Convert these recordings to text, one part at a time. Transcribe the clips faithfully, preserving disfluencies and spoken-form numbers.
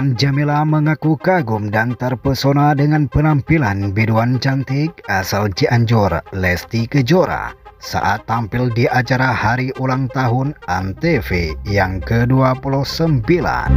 Mulan Jameela mengaku kagum dan terpesona dengan penampilan biduan cantik asal Cianjur, Lesti Kejora, saat tampil di acara hari ulang tahun Antv yang ke dua puluh sembilan.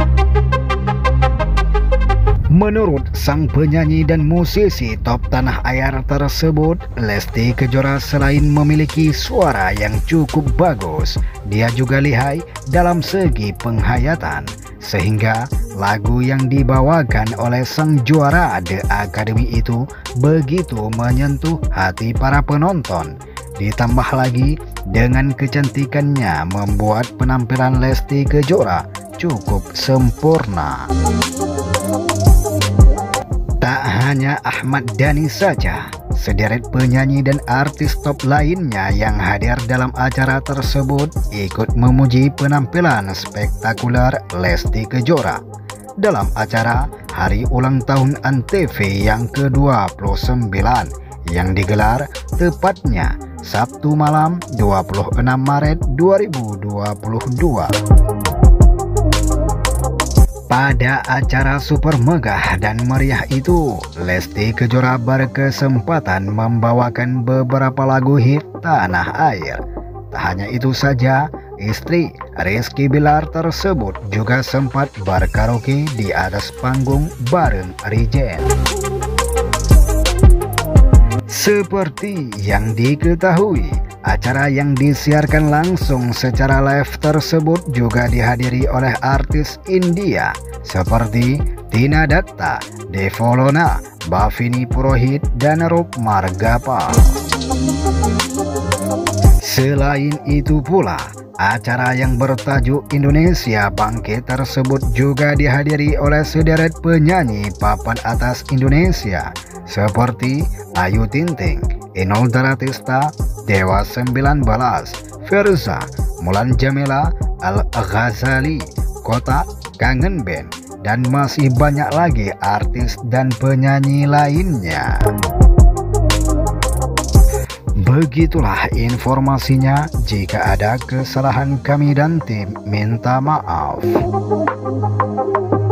Menurut sang penyanyi dan musisi top tanah air tersebut, Lesti Kejora selain memiliki suara yang cukup bagus, dia juga lihai dalam segi penghayatan, sehingga lagu yang dibawakan oleh sang juara The Academy itu begitu menyentuh hati para penonton. Ditambah lagi dengan kecantikannya membuat penampilan Lesti Kejora cukup sempurna. Tak hanya Ahmad Dhani saja, sederet penyanyi dan artis top lainnya yang hadir dalam acara tersebut ikut memuji penampilan spektakuler Lesti Kejora dalam acara hari ulang tahun Antv yang ke dua puluh sembilan yang digelar tepatnya Sabtu malam dua puluh enam Maret dua ribu dua puluh dua. Pada acara super megah dan meriah itu, Lesti Kejora berkesempatan membawakan beberapa lagu hit tanah air. Tak hanya itu saja, istri Rizky Bilar tersebut juga sempat berkaraoke di atas panggung bareng Rijen. Seperti yang diketahui, acara yang disiarkan langsung secara live tersebut juga dihadiri oleh artis India seperti Tina Datta, Devolona, Bhavini Purohit, dan Rup Margapal. Selain itu pula, acara yang bertajuk Indonesia Bangkit tersebut juga dihadiri oleh sederet penyanyi papan atas Indonesia seperti Ayu Ting-Ting, Inul Daratista, Dewa sembilan belas, Firza, Mulan Jameela, Al-Ghazali, Kotak, Kangen Band, dan masih banyak lagi artis dan penyanyi lainnya. Begitulah informasinya. Jika ada kesalahan kami dan tim minta maaf.